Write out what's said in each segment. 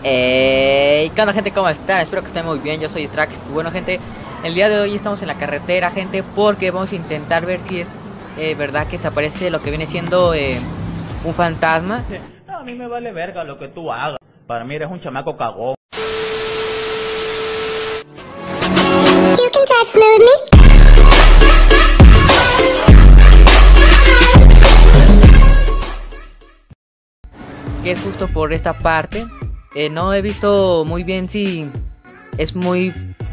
¿Qué onda, gente? ¿Cómo están? Espero que estén muy bien. Yo soy Strax. Bueno, gente, el día de hoy estamos en la carretera, gente, porque vamos a intentar ver si es verdad que se aparece lo que viene siendo un fantasma. No, a mí me vale verga lo que tú hagas. Para mí eres un chamaco cagón. You can just smooth me. Que es justo por esta parte. No he visto muy bien si es muy,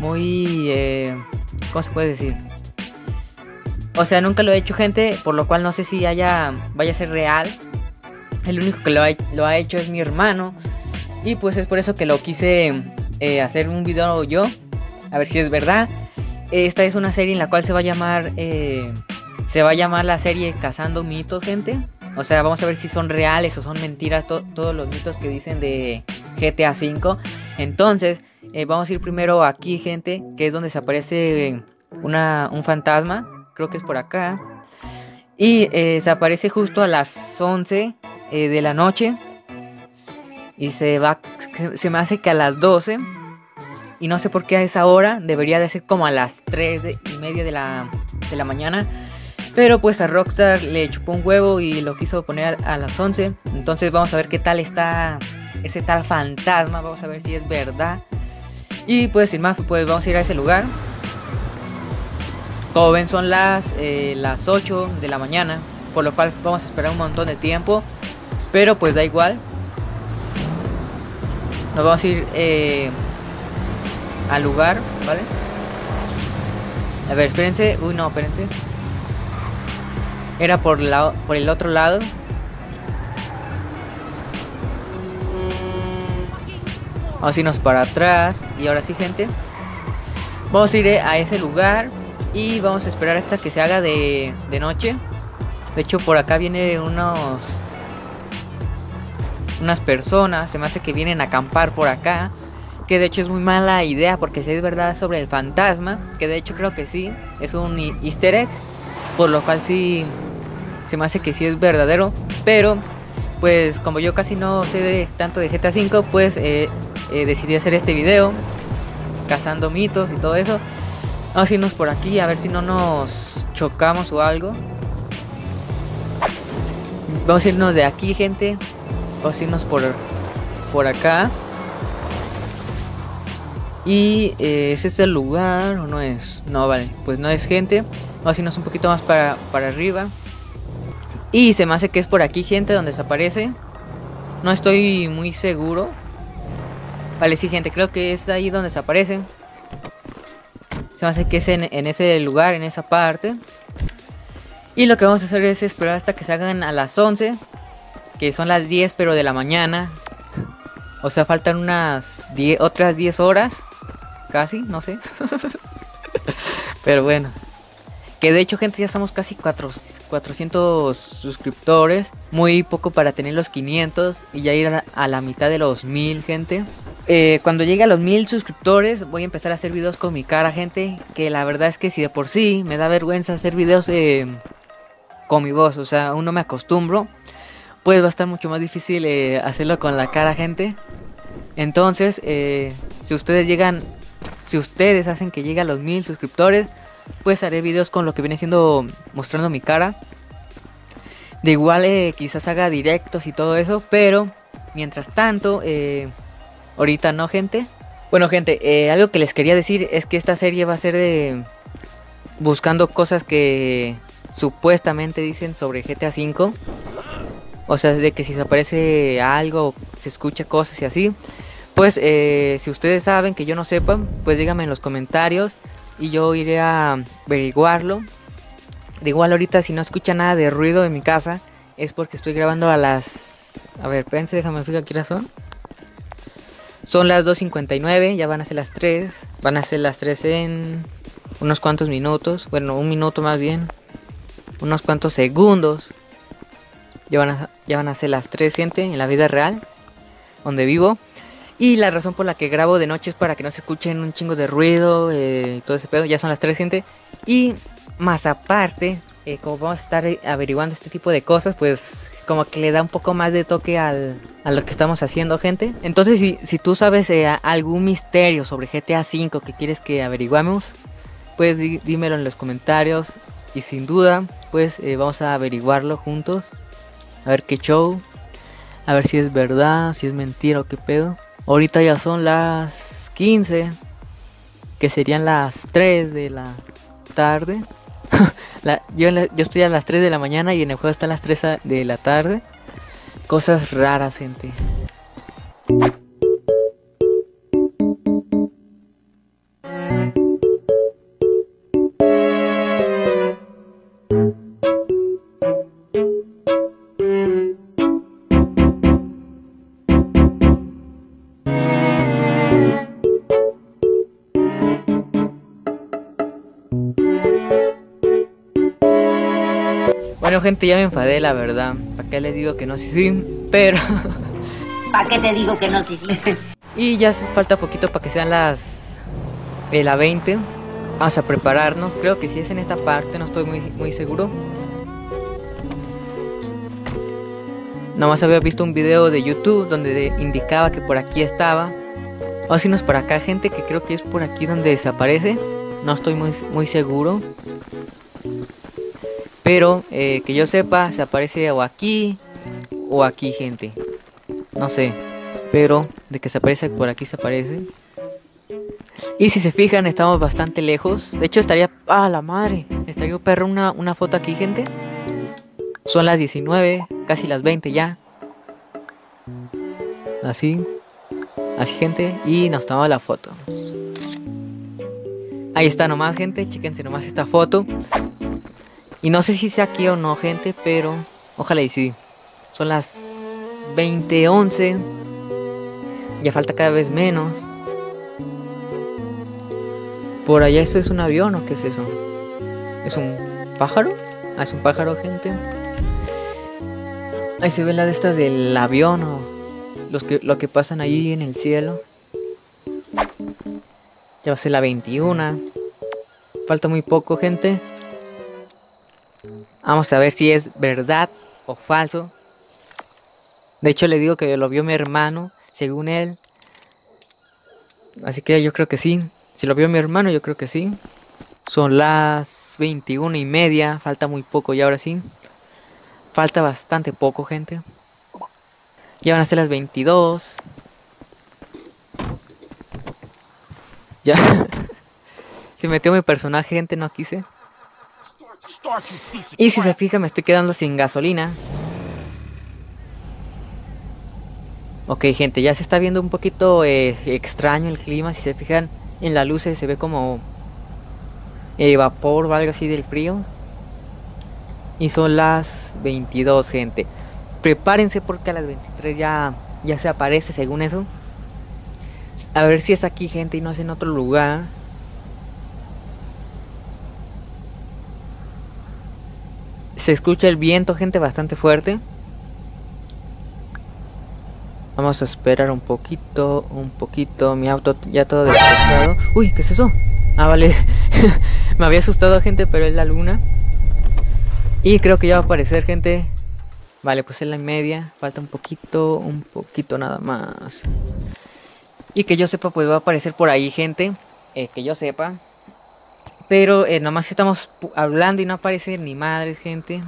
¿cómo se puede decir? O sea, nunca lo he hecho, gente, por lo cual no sé si vaya a ser real. El único que lo ha hecho es mi hermano. Y pues es por eso que lo quise hacer un video yo. A ver si es verdad. Esta es una serie en la cual se va a llamar la serie Cazando Mitos, gente. O sea, vamos a ver si son reales o son mentiras todos los mitos que dicen de GTA V. Entonces, vamos a ir primero aquí, gente, que es donde se aparece un fantasma. Creo que es por acá. Y se aparece justo a las 11 de la noche. Y se me hace que a las 12. Y no sé por qué a esa hora. Debería de ser como a las 3:30 de la mañana. Pero pues a Rockstar le chupó un huevo y lo quiso poner a las 11. Entonces vamos a ver qué tal está ese tal fantasma. Vamos a ver si es verdad. Y pues sin más, pues vamos a ir a ese lugar. Como ven, son las 8 de la mañana. Por lo cual vamos a esperar un montón de tiempo. Pero pues da igual. Nos vamos a ir al lugar, ¿vale? A ver, espérense. Uy, no, espérense. Era por el otro lado. Vamos a irnos para atrás. Y ahora sí, gente, vamos a ir a ese lugar. Y vamos a esperar hasta que se haga de noche. De hecho, por acá vienen unas personas. Se me hace que vienen a acampar por acá. Que de hecho es muy mala idea, porque si es verdad sobre el fantasma, que de hecho creo que sí, es un easter egg. Por lo cual sí se me hace que sí es verdadero. Pero pues como yo casi no sé tanto de GTA V, pues decidí hacer este video cazando mitos y todo eso. Vamos a irnos por aquí a ver si no nos chocamos o algo. Vamos a irnos de aquí, gente. Vamos a irnos por acá. Y ¿es este el lugar o no es? No, vale, pues no es, gente. Vamos a irnos un poquito más para arriba. Y se me hace que es por aquí, gente, donde se aparece. No estoy muy seguro. Vale, sí, gente, creo que es ahí donde se aparece. Se me hace que es en ese lugar, en esa parte. Y lo que vamos a hacer es esperar hasta que se hagan a las 11. Que son las 10 pero de la mañana. O sea, faltan otras 10 horas. Casi, no sé. Pero bueno. Que de hecho, gente, ya estamos casi 400 suscriptores. Muy poco para tener los 500. Y ya ir a la mitad de los 1000, gente. Cuando llegue a los 1000 suscriptores, voy a empezar a hacer videos con mi cara, gente. Que la verdad es que si de por sí me da vergüenza hacer videos con mi voz. O sea, aún no me acostumbro. Pues va a estar mucho más difícil hacerlo con la cara, gente. Entonces, si ustedes hacen que llegue a los 1000 suscriptores, pues haré videos con lo que viene siendo mostrando mi cara. De igual quizás haga directos y todo eso, pero mientras tanto, ahorita no, gente. Bueno, gente, algo que les quería decir es que esta serie va a ser buscando cosas que supuestamente dicen sobre GTA V. O sea, de que si se aparece algo, se escucha cosas y así. Pues si ustedes saben que yo no sepa, pues díganme en los comentarios y yo iré a averiguarlo. De igual ahorita si no escucha nada de ruido en mi casa, es porque estoy grabando a las... A ver, espérense, déjame ver qué hora son. Son las 2:59, ya van a ser las 3. Van a ser las 3 en unos cuantos minutos. Bueno, un minuto más bien. Unos cuantos segundos. Ya van a ser las 3, gente, en la vida real, donde vivo. Y la razón por la que grabo de noche es para que no se escuchen un chingo de ruido y todo ese pedo. Ya son las 3, gente. Y más aparte, como vamos a estar averiguando este tipo de cosas, pues como que le da un poco más de toque a lo que estamos haciendo, gente. Entonces si tú sabes algún misterio sobre GTA V que quieres que averiguamos, pues dímelo en los comentarios. Y sin duda, pues vamos a averiguarlo juntos. A ver qué show. A ver si es verdad, si es mentira o qué pedo. Ahorita ya son las 15, que serían las 3 de la tarde. Yo estoy a las 3 de la mañana y en el juego están las 3 de la tarde. Cosas raras, gente. Bueno, gente, ya me enfadé, la verdad. ¿Para qué les digo que no? Sí, pero... ¿Para qué te digo que no, sí? Y ya falta poquito para que sean las... la 20. Vamos a prepararnos. Creo que sí es en esta parte, no estoy muy seguro. Nomás había visto un video de YouTube donde indicaba que por aquí estaba. Vamos a irnos para acá, gente, que creo que es por aquí donde desaparece. No estoy muy seguro. Pero que yo sepa, se aparece o aquí, gente. No sé, pero de que se aparece por aquí se aparece. Y si se fijan, estamos bastante lejos. De hecho estaría... ¡Ah, la madre! Estaría perro una foto aquí, gente. Son las 19, casi las 20 ya. Así, gente. Y nos tomamos la foto. Ahí está nomás, gente. Chéquense nomás esta foto. Y no sé si sea aquí o no, gente, pero ojalá y sí. Son las 20:11. Ya falta cada vez menos. Por allá, ¿eso es un avión o qué es eso? ¿Es un pájaro? Ah, es un pájaro, gente. Ahí se ve la de estas del avión o lo que pasan ahí en el cielo. Ya va a ser la 21. Falta muy poco, gente. Vamos a ver si es verdad o falso. De hecho le digo que lo vio mi hermano, según él. Así que yo creo que sí. Si lo vio mi hermano, yo creo que sí. Son las 21:30. Falta muy poco y ahora sí. Falta bastante poco, gente. Ya van a ser las 22. Ya. Se metió mi personaje, gente, no quise. Y si se fija, me estoy quedando sin gasolina. Ok, gente, ya se está viendo un poquito extraño el clima. Si se fijan en las luces se ve como vapor o algo así del frío. Y son las 22, gente. Prepárense porque a las 23 ya se aparece, según eso. A ver si es aquí, gente, y no es en otro lugar. Se escucha el viento, gente, bastante fuerte. Vamos a esperar un poquito. Mi auto ya todo destrozado. Uy, ¿qué es eso? Ah, vale. Me había asustado, gente, pero es la luna. Y creo que ya va a aparecer, gente. Vale, pues es la media. Falta un poquito nada más. Y que yo sepa, pues va a aparecer por ahí, gente. Que yo sepa. Pero nomás estamos hablando y no aparece ni madres, gente.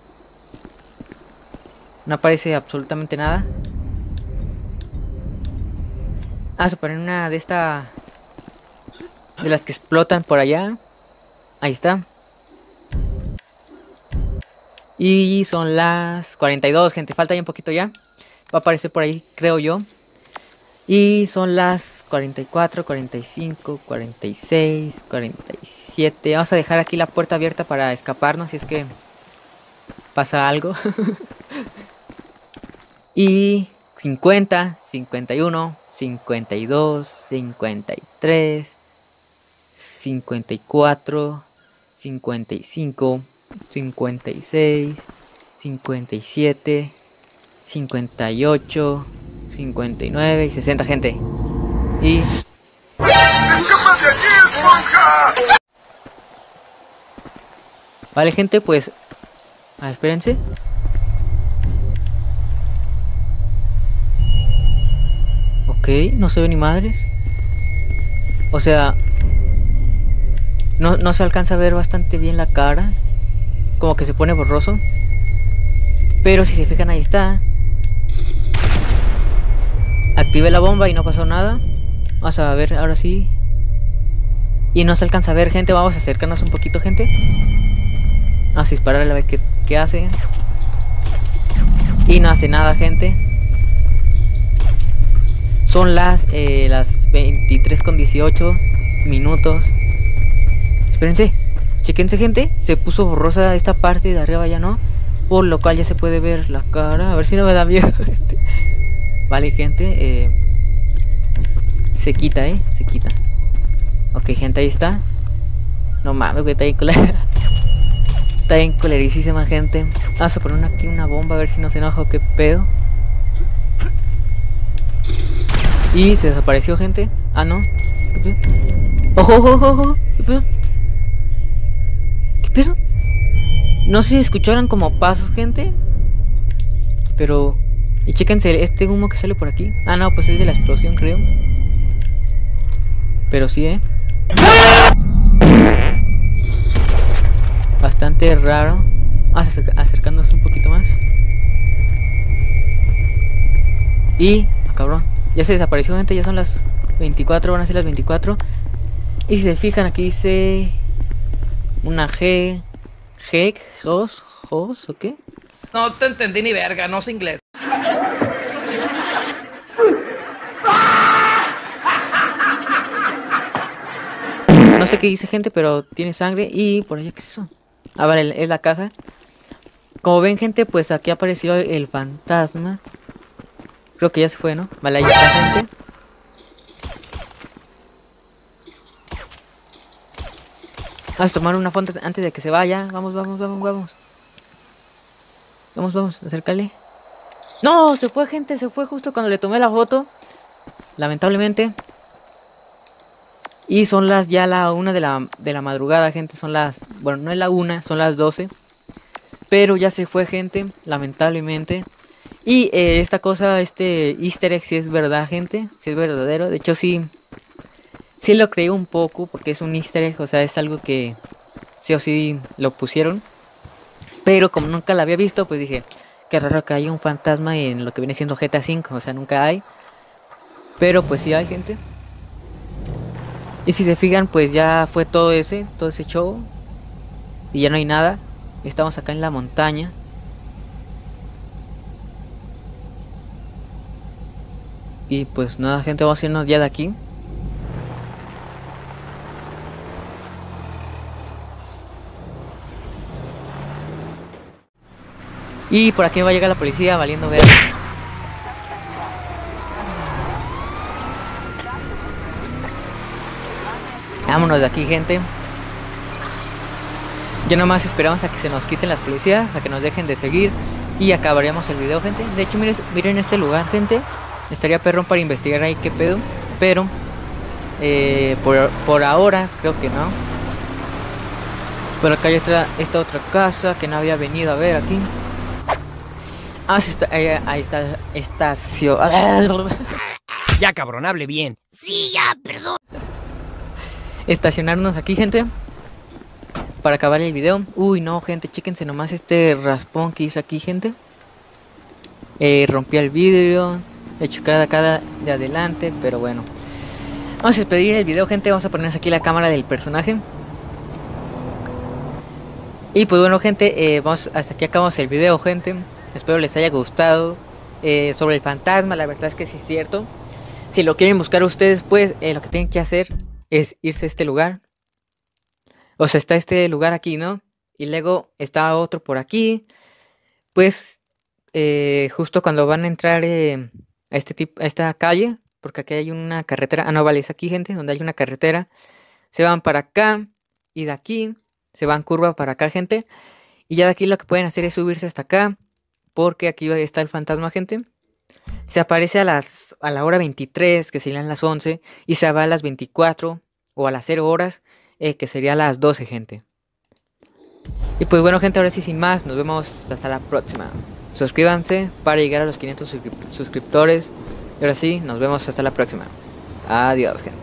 No aparece absolutamente nada. Ah, se pone una de esta... de las que explotan por allá. Ahí está. Y son las 42, gente. Falta ya un poquito ya. Va a aparecer por ahí, creo yo. Y son las 44, 45, 46, 47. Vamos a dejar aquí la puerta abierta para escaparnos si es que pasa algo. Y 50, 51, 52, 53, 54, 55, 56, 57, 58, 59 y 60, gente. Y... Vale, gente, pues... A ver, espérense. Ok, no se ve ni madres. O sea... No se alcanza a ver bastante bien la cara. Como que se pone borroso. Pero si se fijan, ahí está. Activé la bomba y no pasó nada. Vamos a ver, ahora sí. Y no se alcanza a ver, gente. Vamos a acercarnos un poquito, gente. Vamos a dispararle a ver qué hace. Y no hace nada, gente. Son las 23:18 minutos. Espérense. Chequense, gente. Se puso borrosa esta parte de arriba, ya no. Por lo cual ya se puede ver la cara. A ver si no me da miedo, gente. Vale, gente. Se quita, se quita. Ok, gente, ahí está. No mames, güey, está bien culera. Está bien culerísima, gente. Vamos a poner aquí una bomba a ver si no se enoja o qué pedo. Y se desapareció, gente. Ah, no. ¿Qué pedo? ¡Ojo, ojo, ojo, ojo! ¿Qué pedo? ¿Qué pedo? No sé si escucharon como pasos, gente. Pero... Y chéquense este humo que sale por aquí. Ah, no, pues es de la explosión, creo. Pero sí, bastante raro. Vamos a acercándonos un poquito más. Y... Ah, cabrón. Ya se desapareció, gente. Ya son las 24, van a ser las 24. Y si se fijan, aquí dice... Una G... Jos, ¿o qué? No te entendí ni verga, no sé inglés. No sé qué dice, gente, pero tiene sangre. Y por allá, ¿qué es eso? Ah, vale, es la casa. Como ven, gente, pues aquí apareció el fantasma. Creo que ya se fue, ¿no? Vale, ahí está, gente. Vamos a tomar una foto antes de que se vaya. Vamos, vamos, vamos, vamos. Vamos, vamos, acércale. ¡No! Se fue, gente, se fue justo cuando le tomé la foto. Lamentablemente. Y son ya la 1 de la madrugada, gente. Son las... Bueno, no es la 1, son las 12. Pero ya se fue, gente, lamentablemente. Y esta cosa, este easter egg, si es verdad, gente. Si es verdadero. De hecho, sí lo creí un poco, porque es un easter egg. O sea, es algo que sí o sí lo pusieron. Pero como nunca la había visto, pues dije... Qué raro que haya un fantasma en lo que viene siendo GTA V. O sea, nunca hay. Pero pues sí hay, gente. Y si se fijan, pues ya fue todo ese show. Y ya no hay nada. Estamos acá en la montaña. Y pues nada, gente, vamos a irnos ya de aquí. Y por aquí va a llegar la policía valiendo ver. Vámonos de aquí, gente. Ya nomás esperamos a que se nos quiten las policías, a que nos dejen de seguir y acabaríamos el video, gente. De hecho, miren este lugar, gente. Estaría perrón para investigar ahí qué pedo. Pero por ahora creo que no. Por acá ya está esta otra casa que no había venido a ver aquí. Ah, sí está, ahí está estación. Ya, cabrón, hable bien. Estacionarnos aquí, gente, para acabar el video. Uy, no, gente, chéquense nomás este raspón que hice aquí, gente. Rompí el vidrio. De hecho, cada de adelante, pero bueno. Vamos a despedir el video, gente. Vamos a ponernos aquí la cámara del personaje. Y pues bueno, gente, hasta aquí acabamos el video, gente. Espero les haya gustado. Sobre el fantasma, la verdad es que sí es cierto. Si lo quieren buscar ustedes, pues lo que tienen que hacer es irse a este lugar. O sea, está este lugar aquí, ¿no? Y luego está otro por aquí. Pues justo cuando van a entrar a esta calle, porque aquí hay una carretera. Ah, no, vale, es aquí, gente, donde hay una carretera. Se van para acá y de aquí se van curva para acá, gente. Y ya de aquí lo que pueden hacer es subirse hasta acá, porque aquí está el fantasma, gente. Se aparece a la hora 23, que serían las 11, y se va a las 24 o a las 0 horas, que sería las 12, gente. Y pues bueno, gente, ahora sí sin más, nos vemos hasta la próxima. Suscríbanse para llegar a los 500 suscriptores. Y ahora sí, nos vemos hasta la próxima. Adiós, gente.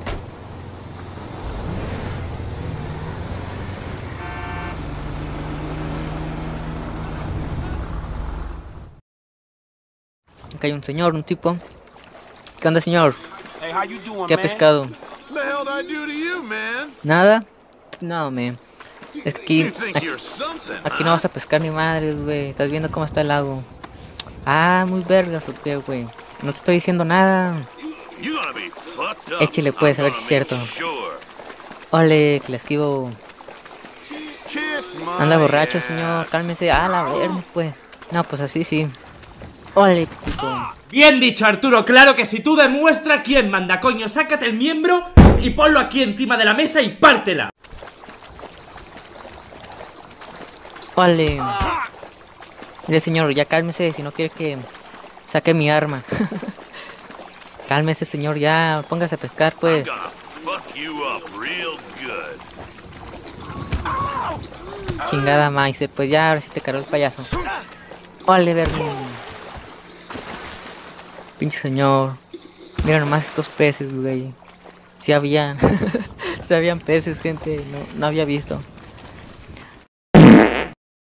Acá hay un señor, un tipo. ¿Qué onda, señor? Hey, how you doing, ¿Qué ha man? pescado? The hell did I do to you, man? ¿Nada? No, man. Es que You think you're something, aquí no vas a pescar ni madres, güey. Estás viendo cómo está el lago. Ah, muy vergas, ¿o qué, güey? No te estoy diciendo nada. You gonna be fucked up. Échale, pues, a ver si es cierto. Ole, que la esquivo. Kiss my Anda borracho, ass. señor. Cálmese. Ah, la verga, pues. No, pues así sí. Ole, puto. Bien dicho, Arturo, claro que si tú demuestra quién manda, coño, sácate el miembro y ponlo aquí encima de la mesa y pártela. Ole. Mire, señor, ya cálmese si no quiere que saque mi arma. Cálmese, señor, ya. Póngase a pescar, pues. I'm gonna fuck you up real good. Chingada maíz, pues ya, ahora sí te cargó el payaso. Ole, verga. Pinche señor. Mira nomás estos peces, güey. Sí habían. Sí habían peces, gente. No había visto.